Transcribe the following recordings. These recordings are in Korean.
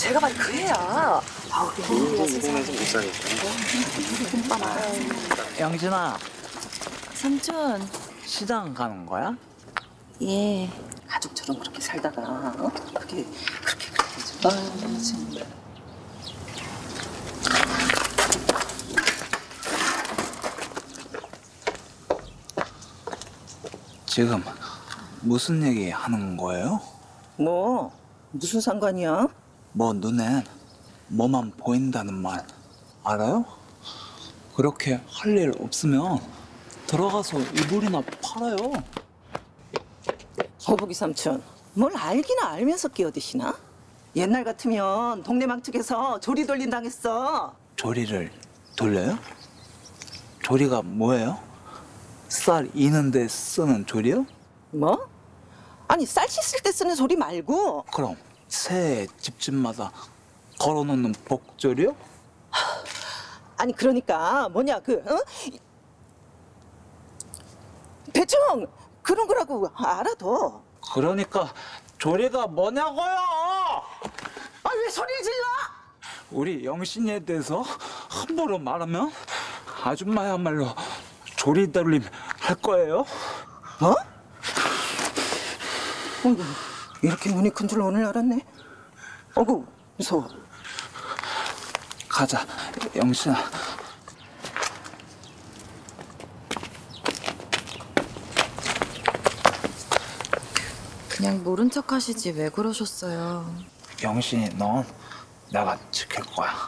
제가 말 그래야. 우리 동네에서 못 사니까. 영진아, 삼촌. 시장 가는 거야? 예. 가족처럼 그렇게 살다가 그게 그렇게 좀. 정말. 지금 무슨 얘기 하는 거예요? 뭐 무슨 상관이야? 뭐 눈엔 뭐만 보인다는 말 알아요? 그렇게 할 일 없으면 들어가서 이불이나 팔아요. 거북이 삼촌, 뭘 알기나 알면서 끼어드시나? 옛날 같으면 동네 망측에서 조리 돌림 당했어. 조리를 돌려요? 조리가 뭐예요? 쌀 이는데 쓰는 조리요? 뭐? 아니 쌀 씻을 때 쓰는 소리 말고. 그럼 새 집집마다 걸어놓는 복조리요? 아니 그러니까 뭐냐 대충 그런 거라고 알아도. 그러니까 조리가 뭐냐고요? 아 왜 소리를 질러? 우리 영신이에 대해서 함부로 말하면 아줌마야말로 조리돌림 할 거예요? 어? 어이구, 이렇게 눈이 큰 줄 오늘 알았네. 어구 무서워. 가자, 영신아. 그냥 모른 척 하시지 왜 그러셨어요? 영신이 넌 내가 지킬 거야.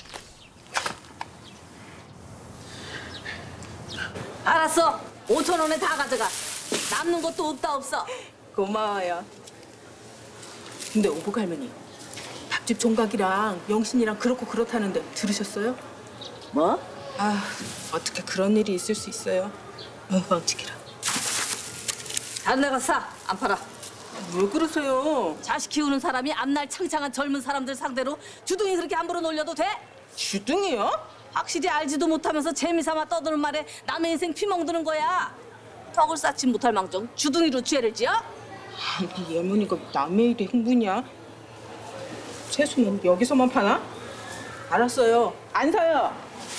알았어. 5,000원에 다 가져가. 남는 것도 없다 없어. 고마워요. 근데 오복 할머니, 밥집 종각이랑 영신이랑 그렇고 그렇다는데 들으셨어요? 뭐? 아, 어떻게 그런 일이 있을 수 있어요? 멍치기라. 다른 데 가서 사. 안 팔아. 왜 그러세요? 자식 키우는 사람이 앞날 창창한 젊은 사람들 상대로 주둥이 그렇게 함부로 놀려도 돼? 주둥이요? 확실히 알지도 못하면서 재미삼아 떠드는 말에 남의 인생 피멍드는 거야. 덕을 쌓지 못할 망정 주둥이로 죄를 지어? 아니, 예문이가 남의 일에 흥분이야? 채소는 여기서만 파나? 알았어요. 안 사요.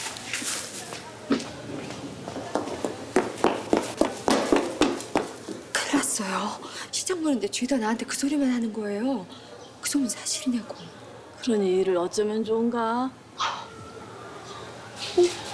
큰일 났어요. 시장 보는데 죄다 나한테 그 소리만 하는 거예요. 그 소문 사실이냐고. 그러니 일을 어쩌면 좋은가?